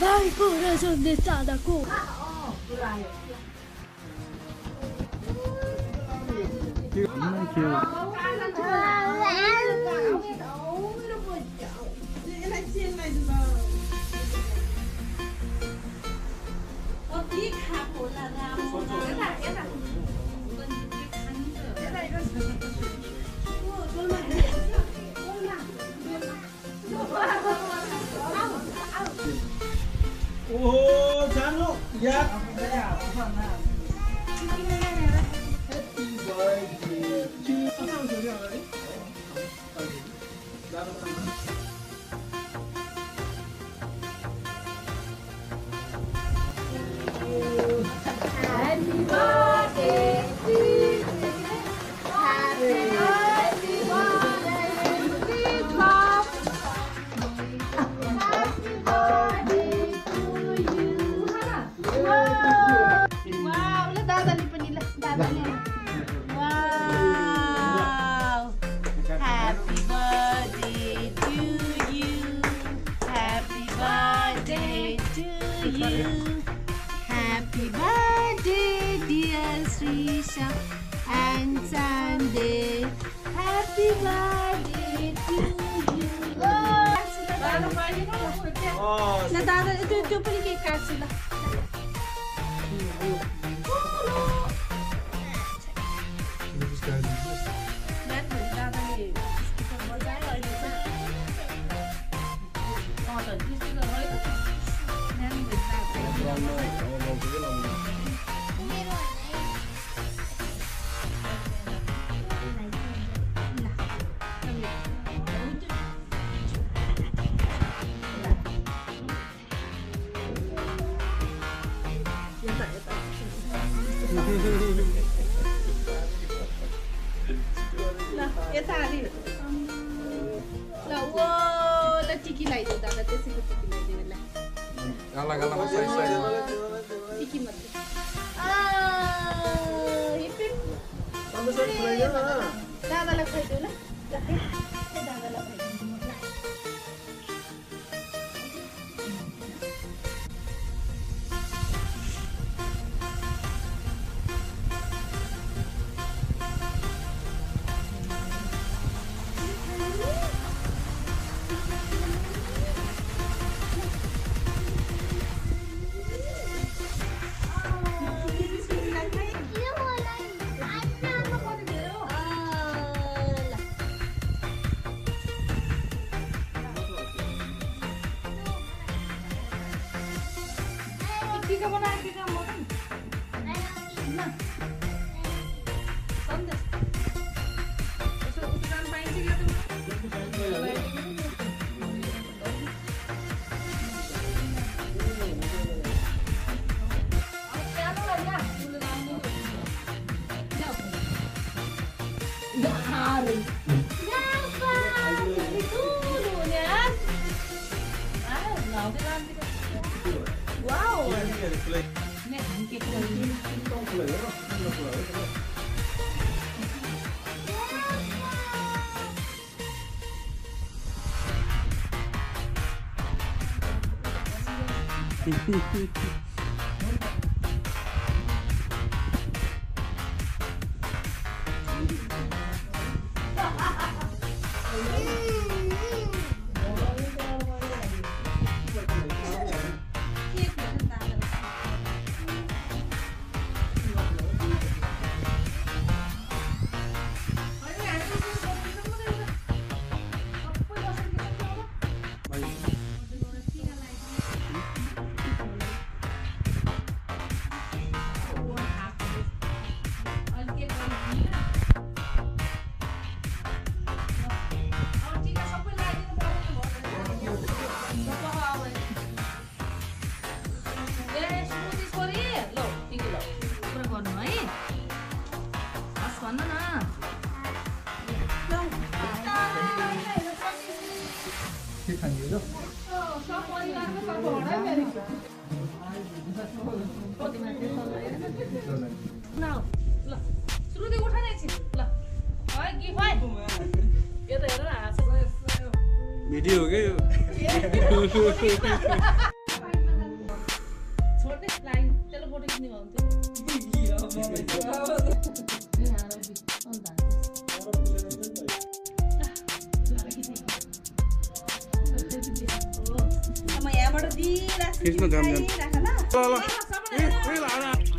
भाइको र सन्देश दादाको Oh, Janu, ya. Happy birthday, dear Shresav and Sandesh. Happy birthday to you. La dada, itu पनि cake काट्छु ल. Lah, yata ali. Lah, wo, la tiki लगाइदियो दादा त्यसैको टिकी लगाइदियो ल गाला गालामा साइज साइज टिकी मात्रै हिपी सन्देश खुलाइदियो न दादालाई खुवाइदियो ल दादालाई खुवाइदियो Tiga mana tiga mana? Nah, Sandesh. Besok ukuran main sih gitu. Wow. Ini angkit lagi. Nào, ल सुरुदेखि उठाने छि ल है गिफ्ट है यो त हेर न भिडियो हो के यो यहाँबाट दिइराख्छु खिच्नु जाम जाम राख ल ल ल